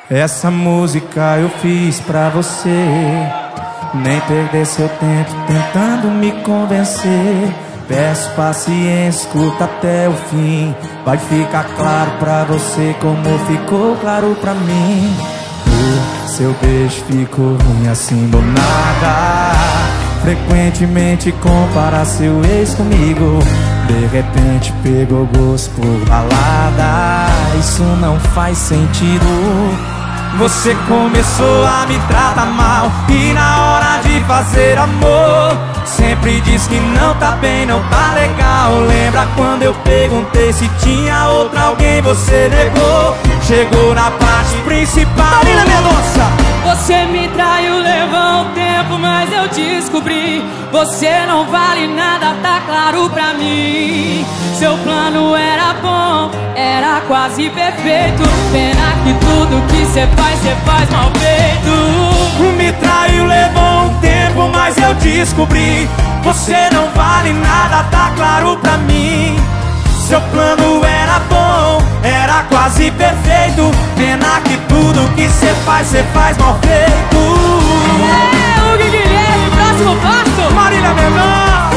Essa música eu fiz pra você. Nem perder seu tempo tentando me convencer. Peço paciência, escuta até o fim. Vai ficar claro pra você como ficou claro pra mim. Seu beijo ficou ruim assim do nada. Frequentemente compara seu ex comigo. De repente pegou gosto por balada. Isso não faz sentido. Você começou a me tratar mal e na hora de fazer amor sempre diz que não tá bem, não tá legal. Lembra quando eu perguntei se tinha outra alguém, você negou. Chegou na parte principal. Marina Mendonça. Você me traiu, levou um tempo, mas eu descobri. Você não vale nada, tá claro pra mim. Seu plano era bom, era quase perfeito. Pena que tudo que cê faz mal feito. Me traiu, levou um tempo, mas eu descobri. Você não vale nada, tá claro pra mim. Seu plano era bom, era quase perfeito. Pena que tudo que cê faz mal feito. É, o Guilherme, próximo passo. Marília Mendonça.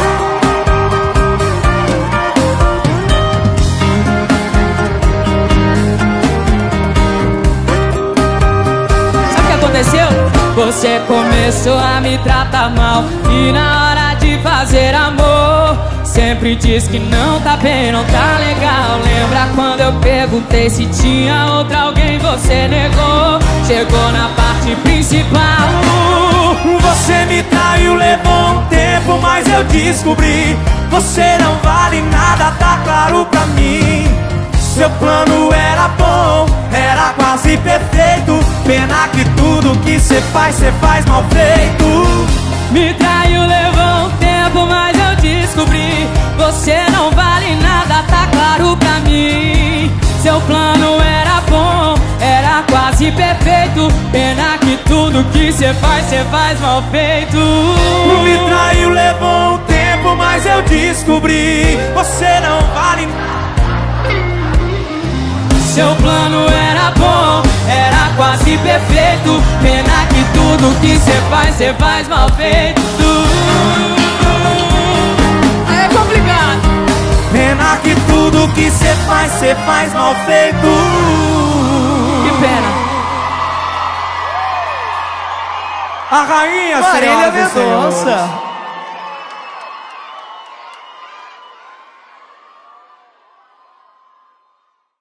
Sabe o que aconteceu? Você começou a me tratar mal e na hora de fazer amor sempre diz que não tá bem, não tá legal. Lembra quando eu perguntei se tinha outra alguém, você negou. Chegou na parte principal. Você me traiu, levou um tempo, mas eu descobri. Você não vale nada, tá claro pra mim. Seu plano era bom, era quase perfeito. Pena que tudo que cê faz mal feito. Me traiu, levou um tempo, mas eu descobri. Você não vale nada, tá claro pra mim. Seu plano era bom, era quase perfeito. Pena que tudo que cê faz mal feito. Me traiu, levou um tempo, mas eu descobri. Você não vale nada. Seu plano era bom, era quase perfeito. Pena que tudo que cê faz mal feito. É complicado. Pena que tudo que cê faz mal feito. Que pena. A rainha, Marília senhoras e senhores. Mendonça.